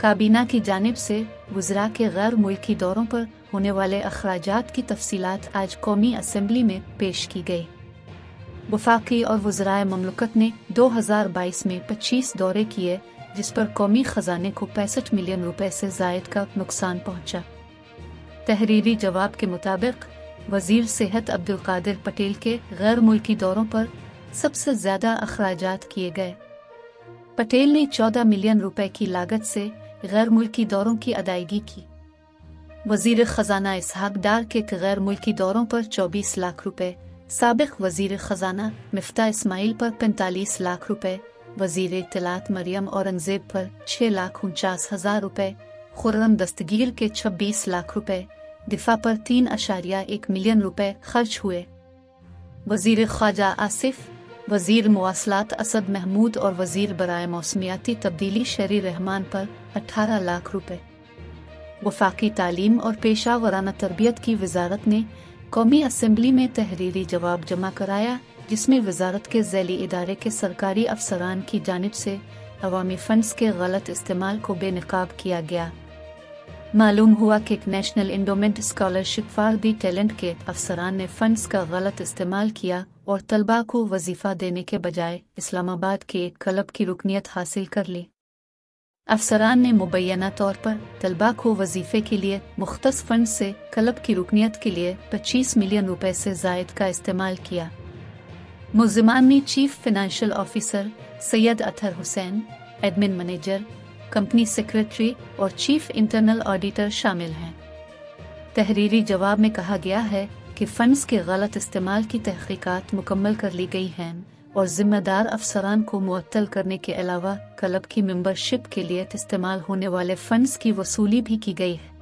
काबीना की जानिब से वज़रा के गैर मुल्की दौरों पर होने वाले अखराजात की तफसीलात आज कौमी असम्बली में पेश की गई। वफाकी और वज़राए ममलकत ने 2022 में 25 दौरे किए, जिस पर कौमी ख़जाने को 65 मिलियन रुपए से ज़ायद का नुकसान पहुंचा। तहरीरी जवाब के मुताबिक वज़ीर सेहत अब्दुल कादिर पटेल के गैर मुल्की दौरों पर सबसे ज़्यादा अखराजात किए गए। पटेल ने 14 मिलियन रुपए की लागत से गैर मुल्की दौरों की अदायगी की। वज़ीर ख़जाना इसहाक डार के गैर मुल्की दौरों पर 24 लाख रुपए, साबिक़ वज़ीर ख़जाना मिफ्ता इस्माइल पर 45 लाख रुपए, वज़ीर इत्तलात मरियम औरंगज़ेब पर 6,49,000 रुपए, खुर्रम दस्तगीर के 26 लाख रुपए, दिफा पर 3.1 मिलियन रुपए खर्च हुए। वज़ीर ख़ारजा आसिफ, वज़ीर मवासलात असद महमूद और वज़ीर बराए मौसमियाती तब्दीली शरी रहमान पर 18 लाख रुपए। वफाकी तालीम और पेशा वराना तरबियत की वजारत ने कौमी असम्बली में तहरीरी जवाब जमा कराया, जिसमें वजारत के ज़ैली इदारे के सरकारी अफसरान की जानिब से अवामी फंड्स के गलत इस्तेमाल को बेनकाब किया गया। मालूम हुआ कि national endowment scholarship for the talent के अफसरान ने फंड्स का गलत इस्तेमाल किया और तलबा को वजीफ़ा देने के बजाय इस्लामाबाद के एक क्लब की रुकनियत हासिल कर ली। अफसरान ने मुबैना तौर पर तलबा को वजीफ़े के लिए मुख्तस फंड से क्लब की रुकनियत के लिए 25 मिलियन रुपए से ज़ायद का इस्तेमाल किया। मुल्ज़िमान में chief financial officer Syed Athar Hussain, admin manager, company secretary और चीफ इंटरनल ऑडिटर शामिल हैं। तहरीरी जवाब में कहा गया है कि फंड्स के गलत इस्तेमाल की तहकीकात मुकम्मल कर ली गई हैं और जिम्मेदार अफसरान को मुअत्तल करने के अलावा क्लब की मेंबरशिप के लिए इस्तेमाल होने वाले फंड्स की वसूली भी की गई है।